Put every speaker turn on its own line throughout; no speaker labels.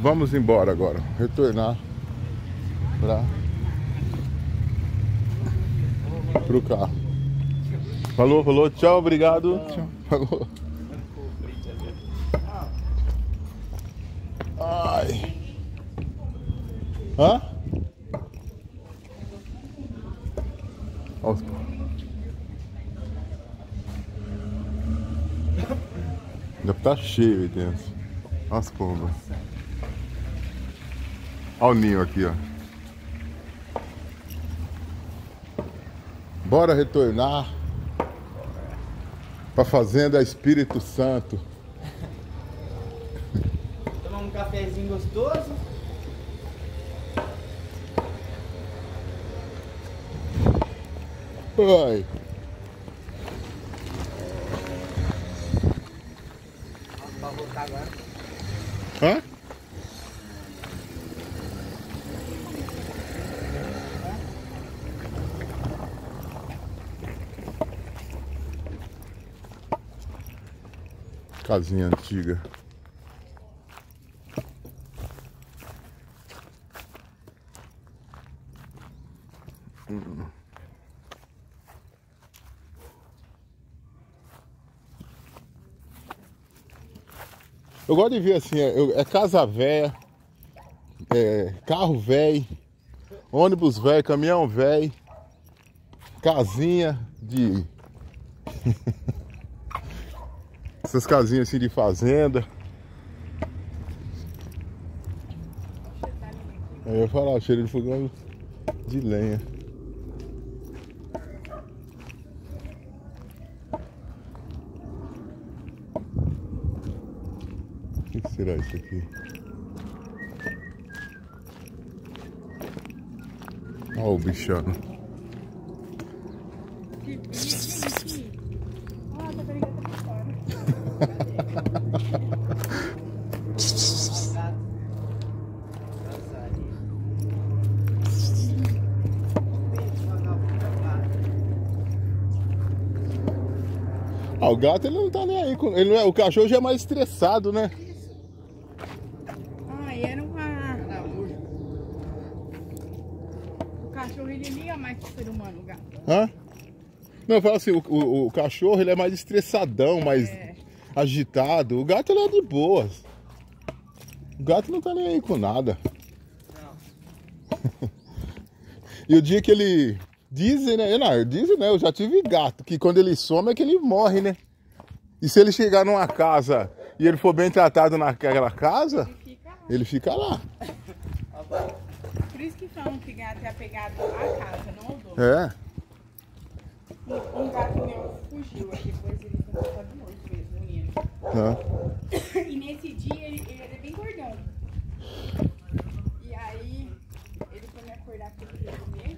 Vamos embora agora. Retornar pro carro. Falou, falou. Tchau, obrigado. Tchau. Falou. Ai. Hã? Já tá cheio aí dentro. Olha as pombas. Olha o ninho aqui, ó. Bora retornar pra Fazenda Espírito Santo.
Tomar um cafezinho gostoso.
Ai.
Pra voltar agora.
Hã? Casinha antiga. Eu gosto de ver assim, é casa velha, carro velho, ônibus velho, caminhão velho, casinha de... Essas casinhas assim de fazenda. Aí eu ia falar, cheiro de fogão de lenha. O que será isso aqui? Olha o bichano. Ah, o gato ele não tá nem aí. Ele não é, o cachorro já é mais estressado, né?
Ah, era uma... O cachorro ele liga mais que o ser humano, o gato.
Hã? Não, eu falo assim, o cachorro ele é mais estressadão, mais agitado. O gato ele é de boas. O gato não tá nem aí com nada. Não. E o dia que ele... Dizem, né? Dizem, né? Eu já tive gato, que quando ele some é que ele morre, né? E se ele chegar numa casa e ele for bem tratado naquela casa, ele fica lá.
Por isso que falam que gato é apegado à casa, não ao dono.
É.
Um gato meu fugiu, aí depois ele foi botado morto mesmo, menino. E nesse dia ele era bem gordão. E aí ele foi me acordar com ele comer.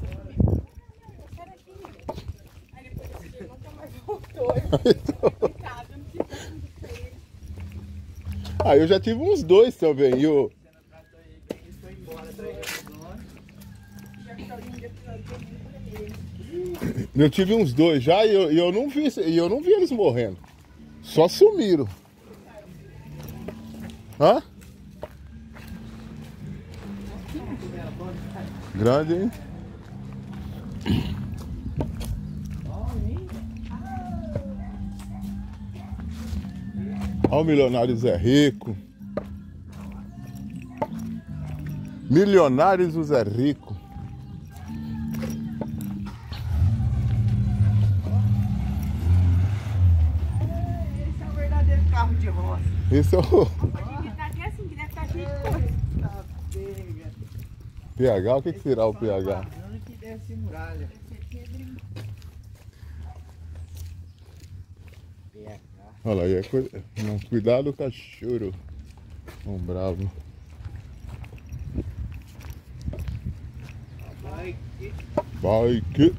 Aí depois desse dia ele nunca mais voltou.
Ah, eu já tive uns dois também. E eu... Eu tive uns dois já e eu não vi eles morrendo. Só sumiram. Hã? Grande, hein? Olha o milionário Zé Rico. Milionários do Zé Rico.
Esse é o verdadeiro carro de roça.
Esse é o
Tá até assim, que deve estar cheio de coisa.
PH. O que será o PH?
Que desce muralha.
Olha lá, aí não, cuidado com o cachorro. Um bravo. Bike.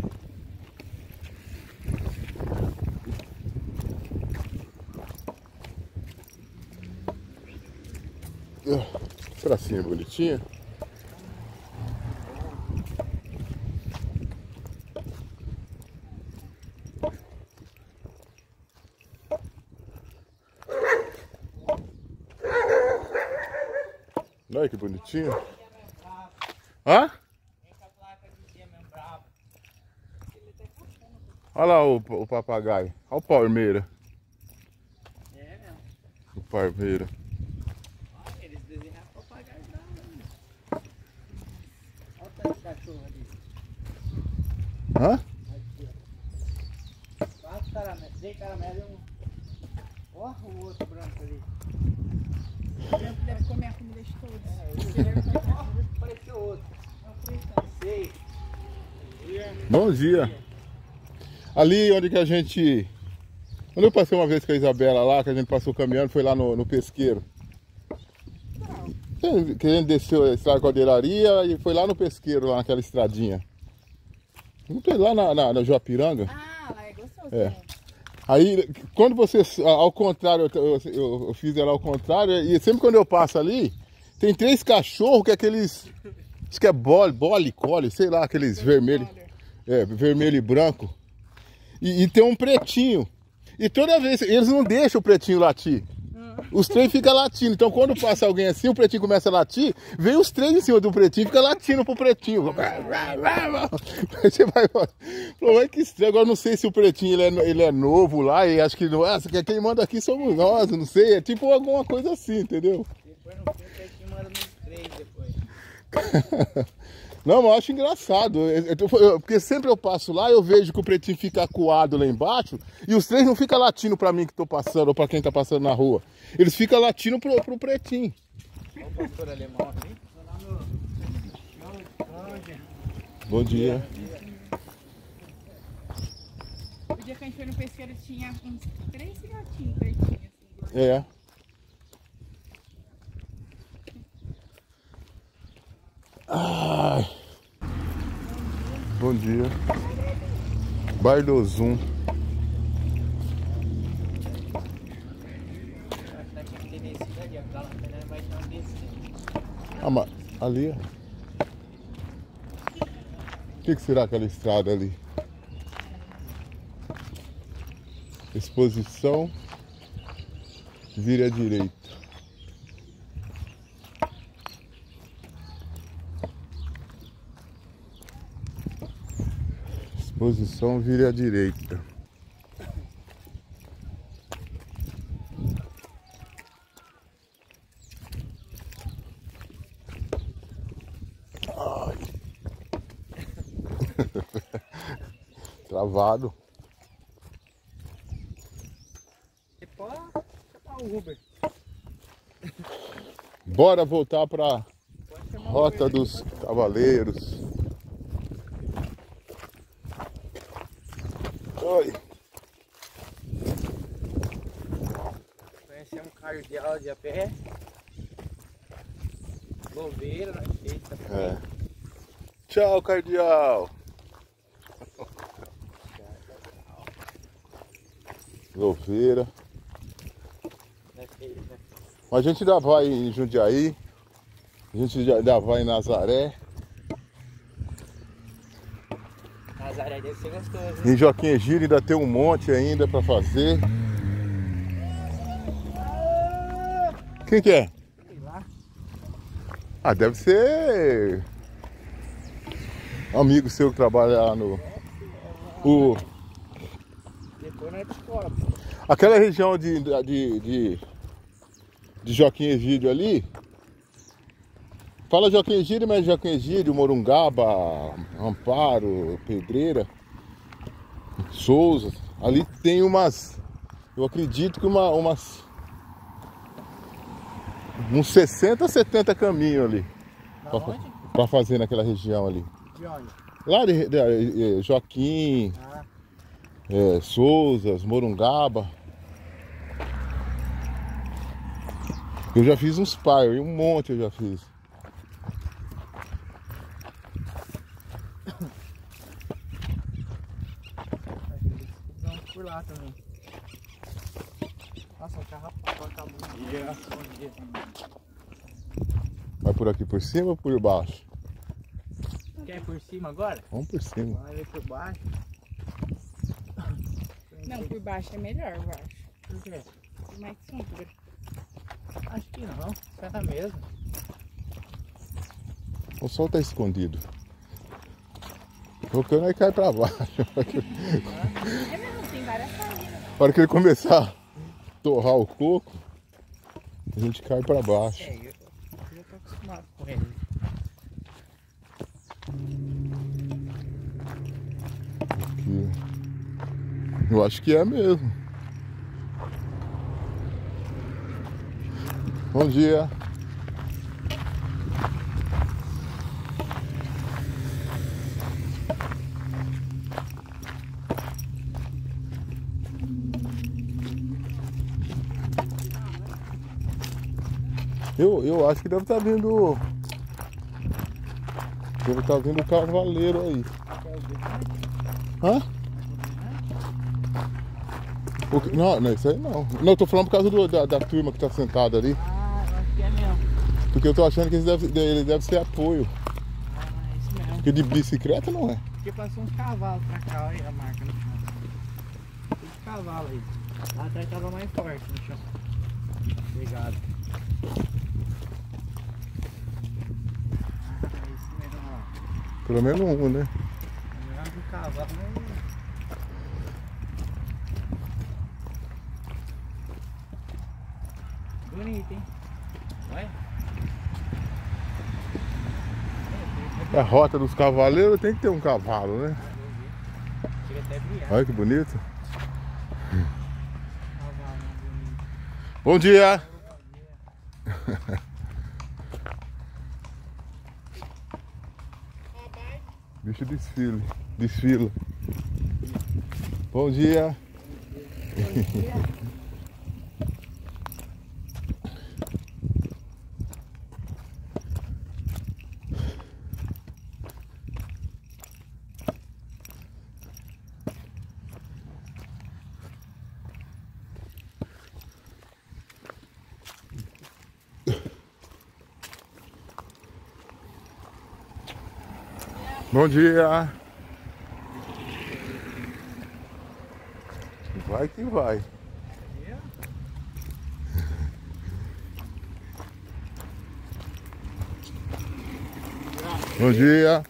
Pracinha bonitinha. Olha que bonitinho. Hã? Olha lá o papagaio. Olha o palmeira.
É mesmo.
O palmeira.
Eles desenharam papagaio da hora. Olha o tanto de cachorro ali.
Hã?
Aqui, ó. 4 caramelos. 3 caramelos e um. Olha o outro branco ali.
O branco deve comer a comida de todos.
Apareceu outro. Não sei.
Bom dia. Ali onde que a gente... Quando eu passei uma vez com a Isabela lá, que a gente passou caminhando, foi lá no pesqueiro. Que a gente desceu a estrada de Caldeiraria e foi lá no pesqueiro, lá naquela estradinha. Lá na Joapiranga.
Ah, lá é gostoso.
É. Aí, quando você, ao contrário, eu fiz ela ao contrário, e sempre quando eu passo ali, tem 3 cachorros que é aqueles, acho que é bole, sei lá, aqueles vermelhos, vermelho e branco, e tem um pretinho, e toda vez, eles não deixam o pretinho latir, os 3 ficam latindo, então quando passa alguém assim, o pretinho começa a latir, vem os 3 em cima do pretinho, fica latindo pro pretinho. Você vai, é que estranho, agora não sei se o pretinho ele é novo lá, e acho que não é, quem manda aqui somos nós, não sei, é tipo alguma coisa assim, entendeu?
Depois no fim, o que manda nos 3 depois.
Não, mas eu acho engraçado, porque sempre eu passo lá, eu vejo que o pretinho fica acuado lá embaixo, e os 3 não ficam latindo pra mim que tô passando, ou pra quem tá passando na rua. Eles ficam latindo pro pretinho.
Olha o pastor alemão aqui.
Bom dia.
O dia que a gente foi no pesqueiro tinha uns 3 filhotinhos pretinhos. Assim.
É. Ai. Bom dia. Bar do Zoom. Ah, mas ali, ó. O que será aquela estrada ali? Exposição. Vire à direita. Exposição, vire à direita. Ai. Travado.
Você pode chamar o Uber.
Bora voltar para Rota dos Cavaleiros. Oi.
Conhecemos um cardeal de a pé. Louveira, nós fez também.
É. Tchau, cardeal. Louveira.
Nós fez, né?
Mas a gente ainda vai em Jundiaí. A gente ainda vai em Nazaré.
Nazaré deve ser gostoso,
Em Joaquim Egídio ainda tem um monte ainda para fazer. Quem que é?
sei lá.
Ah, deve ser amigo seu que trabalha lá no...
Depois nós descobre.
Aquela região de Joaquim Egídio ali. Fala Joaquim Egídio, mas Joaquim Egídio, Morungaba, Amparo, Pedreira, Souza. Ali tem umas... Eu acredito que uns 60, 70 caminhos ali.
Da onde?
Pra fazer naquela região ali.
De onde?
Lá de Joaquim,
Ah,
Souzas, Morungaba. Eu já fiz uns paios, um monte eu já fiz.
vamos por lá também. Nossa, um carrapato acabou de esconder.
Vai por aqui por cima ou por baixo?
Quer ir por cima agora?
Vamos por cima.
Vamos ver por baixo.
Não, por baixo é melhor, eu acho.
Por quê?
Mais sombra.
Acho que não. Será mesmo?
O sol tá escondido. Tocando aí cai pra baixo.
É mesmo, tem várias saídas.
Na hora que ele começar a torrar o coco, a gente cai pra baixo.
É, eu já tô acostumado com ele.
Aqui. Eu acho que é mesmo. Bom dia. Eu acho que deve estar vindo. Deve estar vindo o cavaleiro aí. Hã? Não, não, isso aí não. Não, eu tô falando por causa da turma que tá sentada ali.
Ah, eu acho que é mesmo.
Porque eu tô achando que ele deve ser apoio.
Ah, é isso mesmo.
Porque de bicicleta não é.
Porque passou uns cavalos pra cá, olha a marca no chão. Tem uns cavalos aí. Lá atrás tava mais forte no chão. Obrigado. Ah, é isso mesmo, ó.
Pelo menos um, né?
Obrigado do cavalo, né? Bonito, hein? Olha.
A rota dos cavaleiros tem que ter um cavalo, né?
Chega até a brilhar.
Olha que bonito.
Cavalo, bonito.
Bom dia! Bicho desfila. Bom dia! Bom dia! Vai que vai. Bom dia!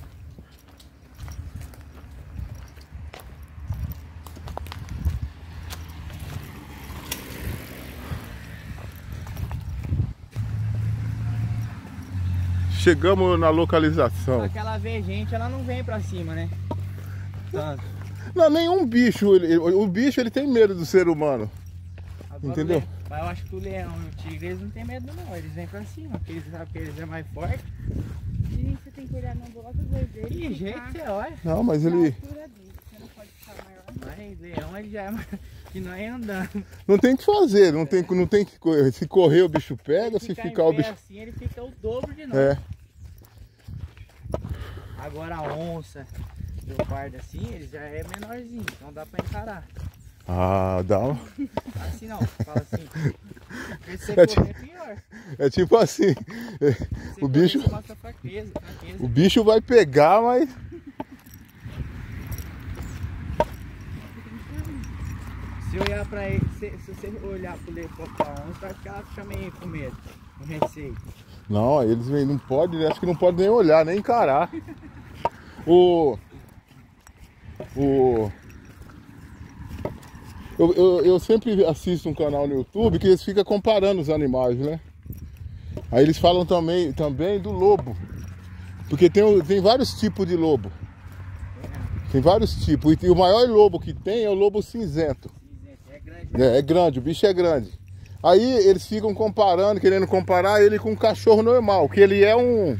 Chegamos na localização.
Só que ela vê gente, ela não vem pra cima, né? Tanto.
Não, nenhum bicho, o bicho ele tem medo do ser humano.
Agora
Entendeu?
Mas eu acho que o leão e o tigre eles não tem medo não, eles vêm pra cima, porque eles sabem que eles é mais forte.
Dizem que você tem que olhar no bloco dos dois deles.
Que
e
jeito
ficar
você olha.
Não, mas
na
ele
altura dele. Você não pode ficar maior.
Mas leão ele já é mais que nós andando.
não tem o que fazer, não tem que correr. Se correr o bicho pega, se
Em
ficar o
pé
bicho...
assim, ele fica o dobro de nós.
É,
Agora a onça, leopardo assim, ele já é menorzinho, então dá pra encarar.
ah, dá um...
Assim não, fala assim. Porque se você
É
correr é pior.
É tipo assim,
Se
o bicho...
correr, você mostra fraqueza.
O bicho vai pegar, mas...
Se olhar pra ele, se você olhar pro leopardo pra onça, vai ficar meio com medo, com receio.
Não, eles não podem, acho que não pode nem olhar, nem encarar. Eu sempre assisto um canal no YouTube que eles ficam comparando os animais, né? Aí eles falam também do lobo. Porque tem vários tipos de lobo. Tem vários tipos. E o maior lobo que tem é o lobo cinzento.
É grande.
É grande, o bicho é grande. Aí eles ficam comparando, querendo comparar ele com um cachorro normal, que ele é um...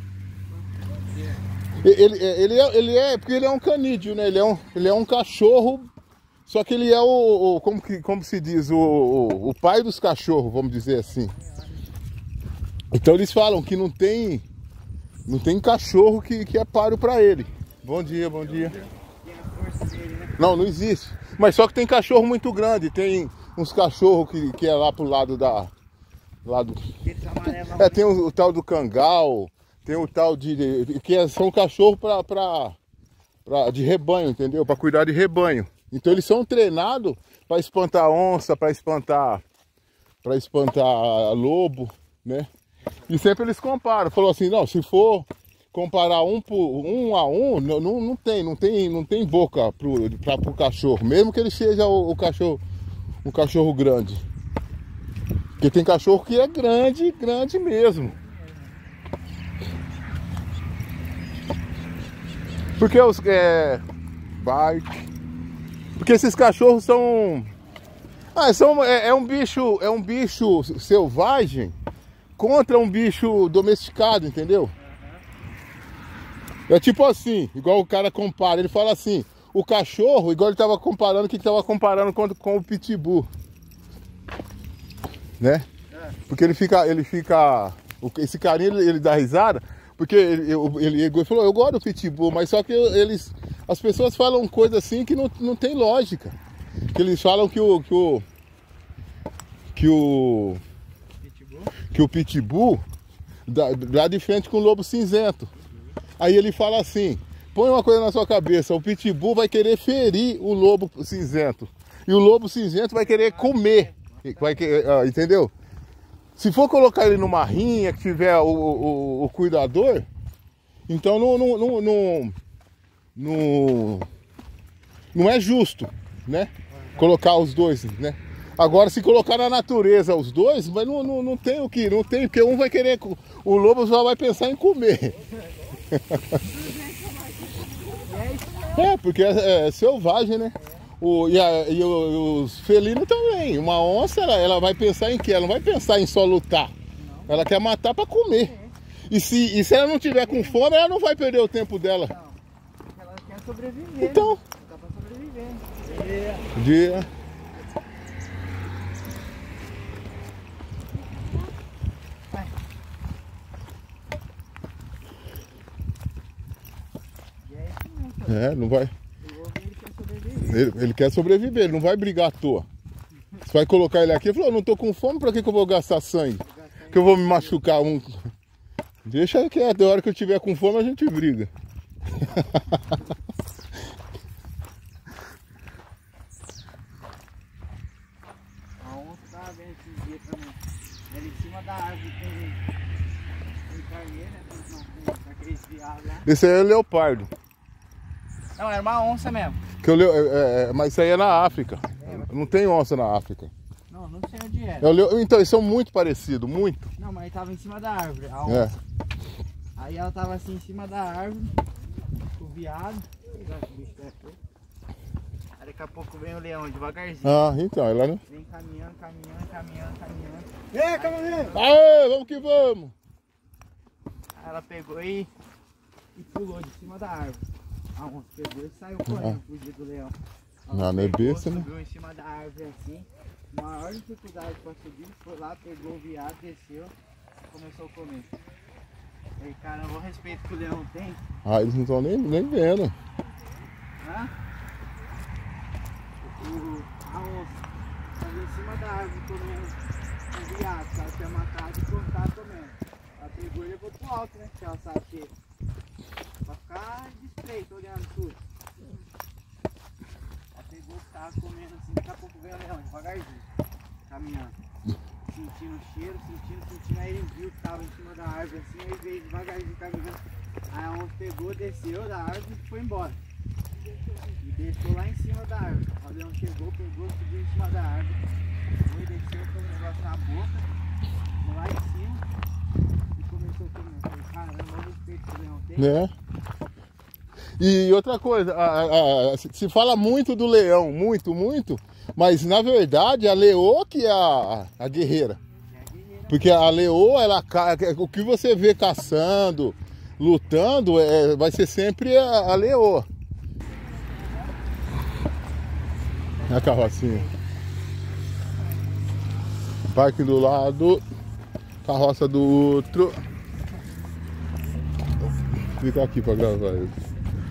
Porque ele é um canídeo, né? Ele é um cachorro, só que ele é como se diz, o pai dos cachorros, vamos dizer assim. Então eles falam que não tem cachorro que é páreo para ele. Bom dia, bom dia.
Tem a força dele, né?
Não existe. Mas só que tem cachorro muito grande, tem uns cachorros que é lá pro lado
Aqueles amarelos.
tem o tal do cangal, tem o tal são cachorros de rebanho, entendeu? Para cuidar de rebanho. Então eles são treinados para espantar onça, para espantar lobo, né? E sempre eles comparam. Falou assim, não, se for comparar um a um, não tem boca pro cachorro. Mesmo que ele seja um cachorro grande. Porque tem cachorro que é grande, grande mesmo. Porque porque esses cachorros são... é um bicho selvagem contra um bicho domesticado, entendeu? É tipo assim, igual o cara compara, ele fala assim, o cachorro, igual ele tava comparando, o que tava comparando com o pitbull, né? Porque esse carinha, ele dá risada, porque ele falou, eu gosto do pitbull, mas só que as pessoas falam coisas assim que não tem lógica. Que eles falam que o pitbull dá de frente com o lobo cinzento. Aí ele fala assim, põe uma coisa na sua cabeça, o pitbull vai querer ferir o lobo cinzento. E o lobo cinzento vai querer comer. Entendeu? Se for colocar ele numa rinha, que tiver o cuidador, então não é justo, né? Colocar os dois, né? Agora, se colocar na natureza os dois, mas não tem porque um vai querer, o lobo só vai pensar em comer. Porque é selvagem, né? E os felinos também. Uma onça, ela vai pensar em quê? Ela não vai pensar em só lutar. Ela quer matar para comer. E se ela não tiver com fome, ela não vai perder o tempo dela.
Ela quer sobreviver.
Então.
Dá pra sobreviver.
Dia. Não vai. Ele quer sobreviver, ele não vai brigar à toa. Você vai colocar ele aqui e falou, não tô com fome, pra que eu vou gastar sangue? Que eu vou me machucar um. Deixa quieto, a hora que eu tiver com fome a gente briga.
A onça tava vendo esses dias também. Era em cima da árvore, tem carneiro, né? Com aqueles viados lá.
Esse aí é o leopardo.
Não, era uma onça mesmo.
Mas isso aí é na África. Não tem onça na África.
Não sei onde era.
Então, eles são muito parecidos, muito.
Não, mas ele tava em cima da árvore, a onça. Aí ela tava assim em cima da árvore, com o viado. Aí daqui a pouco vem o leão devagarzinho.
Então, ela não.
Vem caminhando.
Ei, caminhando! Aê, vamos que vamos!
Aí ela pegou e pulou de cima da árvore. A onça pegou e saiu correndo, fugiu do leão.
Não é besta, né?
Subiu em cima da árvore assim. Maior dificuldade para subir, foi lá, pegou o viado, desceu e começou a comer. Aí, caramba, o respeito que o leão tem.
Eles não estão nem vendo.
A onça estava em cima da árvore comendo o viado, que ela tinha matado e estava comendo. Ela pegou e levou pro alto, né? Porque ela sabe que pra ficar despreito, olhando tudo. Ela pegou, tava comendo assim, daqui a pouco veio o leão, devagarzinho, caminhando. Sentindo o cheiro, sentindo, aí ele viu que tava em cima da árvore assim, aí veio devagarzinho caminhando. Aí a onça pegou, desceu da árvore e foi embora. E deixou lá em cima da árvore. O leão chegou, pegou, subiu em cima da árvore. Foi, desceu com o negócio na boca, lá em cima e começou a comer. Falei, caramba, olha o respeito que o leão tem.
Né? E outra coisa, se fala muito do leão, muito, mas na verdade a leoa que é a guerreira. Porque a leoa, o que você vê caçando, lutando, vai ser sempre a leoa. A carrocinha. Parque do lado, carroça do outro. Fica aqui pra gravar isso.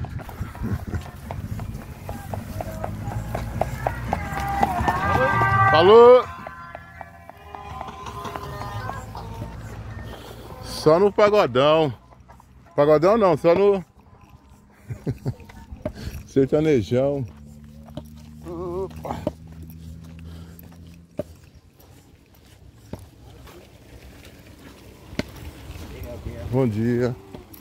Falou! Só no pagodão. Pagodão não, só no sertanejão. Opa. Bom dia.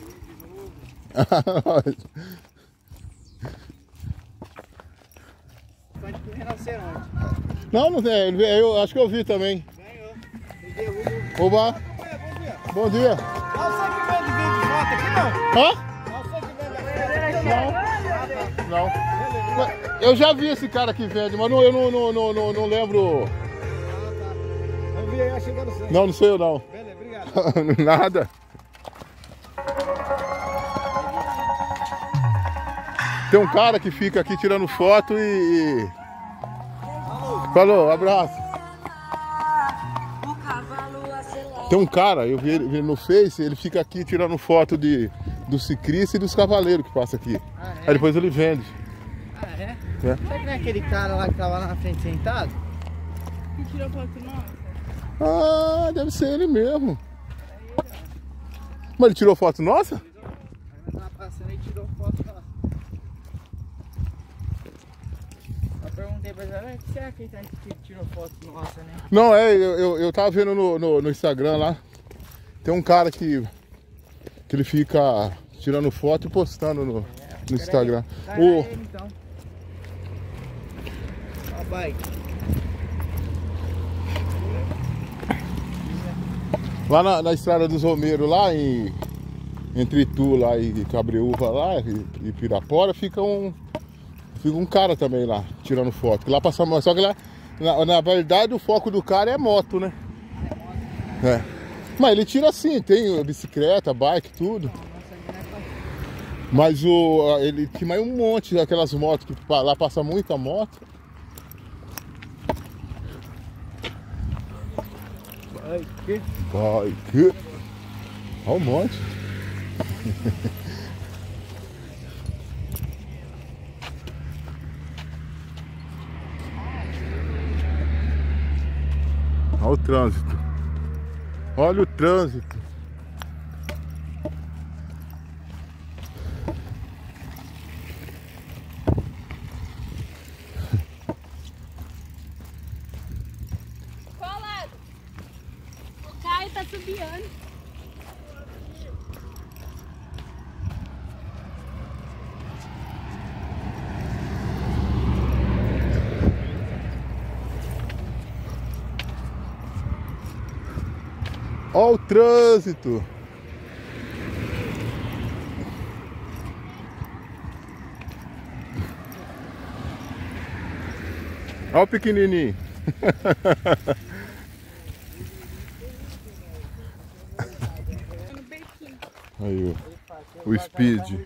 Só de rinoceronte.
Não, não tem. Eu acho que eu vi também.
Ganhou. Derrubou.
Oba. Bom dia.
Não sei que vende vídeo de moto aqui, não.
Hã?
Não sei que vende aqui.
Não. Mas eu já vi esse cara que vende, mas eu não lembro.
Eu vi aí chegando sem.
Não sou eu não.
Beleza, obrigado.
Nada. Tem um cara que fica aqui tirando foto e... Falou, abraço. Tem um cara, eu vi ele no Face, ele fica aqui tirando foto do ciclista e dos cavaleiros que passam aqui.
Ah, é?
Aí depois ele vende.
Ah, é?
É.
Será que não é aquele cara lá que tava lá na frente sentado?
Que tirou foto nossa.
Ah, deve ser ele mesmo. Mas ele tirou foto nossa?
Ele tava passando e tirou foto nossa. Eu perguntei pra ela, o que será que ele tá que tirou foto nossa, né?
Não, eu tava vendo no Instagram lá. Tem um cara que ele fica tirando foto e postando no Instagram.
Tá
O...
ele, então. Ó, a bike.
Lá na estrada dos Romeiros, lá entre Itu lá e Cabreúva lá e Pirapora, fica um cara também lá, tirando foto. Lá passa moto, só que lá, na verdade, o foco do cara é moto, né? É. Mas ele tira assim, tem bicicleta, bike, tudo. Mas ele tinha mais um monte daquelas motos que lá passa muita moto.
Bike.
Bike. Olha um monte. Olha o trânsito. Olha o trânsito.
Qual lado? O Caio tá subiando.
Olha o trânsito. Olha o pequenininho.
No bequinho.
Aí, o Speed.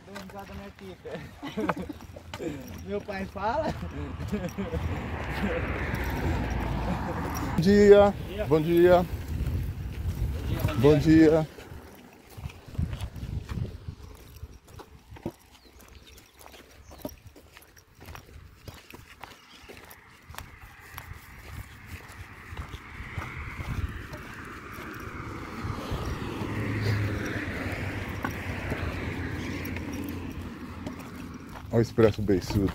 Meu pai fala?
Bom dia. Bom dia. Bom dia. Olha o Expresso Beiçudo.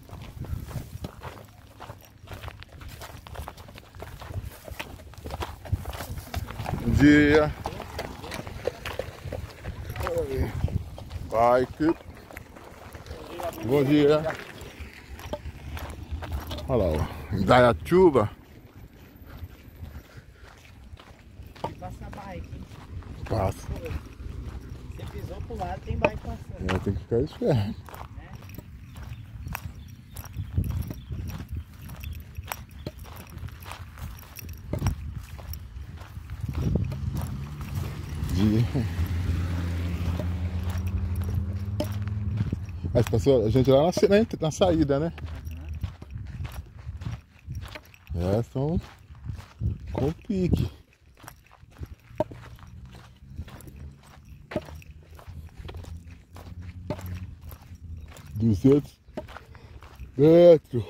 Bom dia. Bike. Bom dia. Olha lá, ó. Indaiatuba.
Passa bike.
Passa.
Você pisou pro lado, tem bike passando.
Tem que ficar esperto. Mas passou a gente lá na saída, né? É, estão com pique. $200 metros.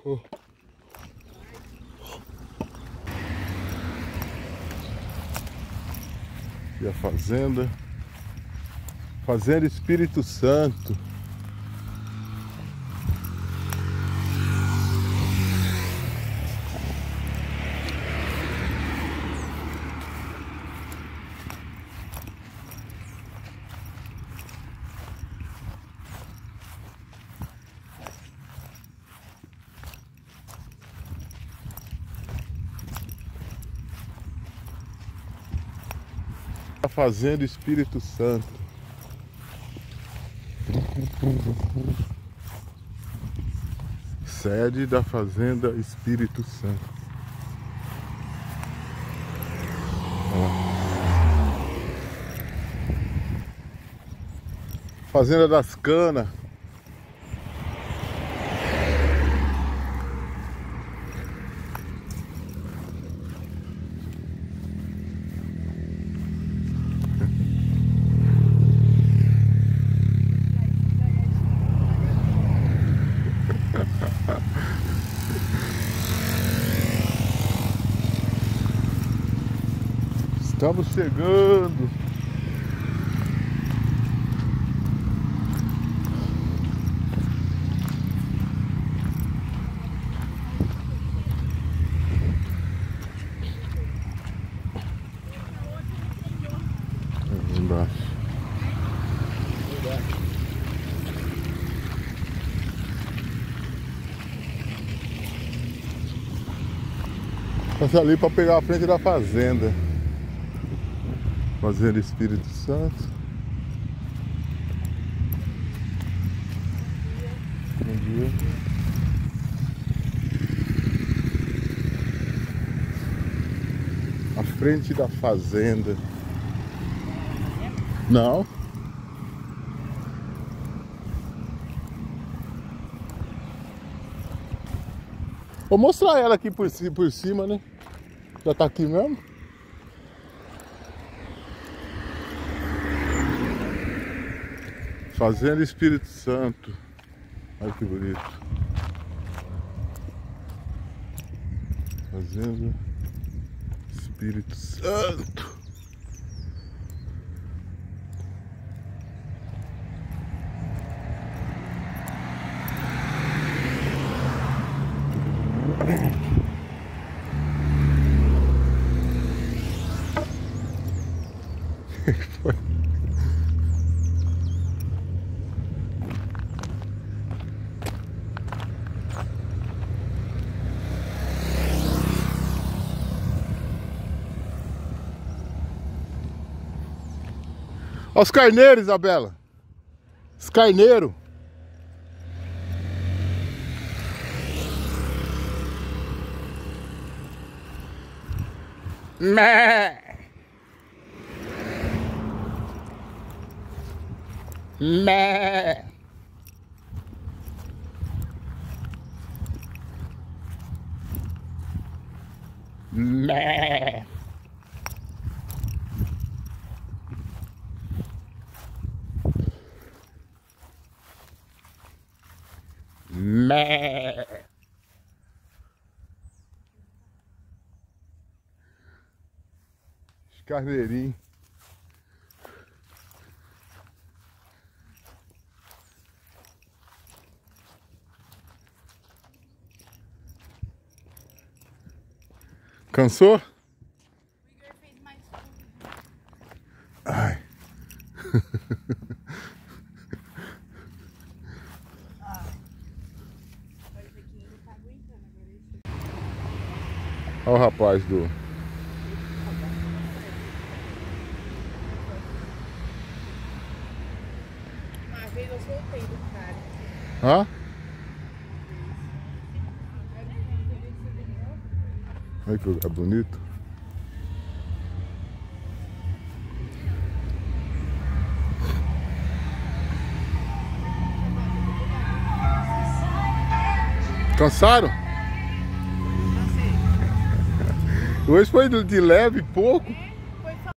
E a fazenda. Fazenda Espírito Santo. Da Fazenda Espírito Santo. Sede da Fazenda Espírito Santo. Fazenda das Canas. Estamos chegando. Embaixo. Passa ali para pegar a frente da fazenda. Fazenda Espírito Santo. Bom dia. A frente da fazenda. Não. Vou mostrar ela aqui por cima, né? Já tá aqui mesmo. Fazenda Espírito Santo. Olha que bonito. Fazenda Espírito Santo. Foi. Olha os carneiros, Isabela. Os carneiros. Mé. Mé. Mé. Mé. Carneirinho. Cansou? Ai. Olha o rapaz do...
Uma vez eu soltei do cara.
Hã? Olha que lugar bonito. Cansaram? Hoje foi de leve pouco.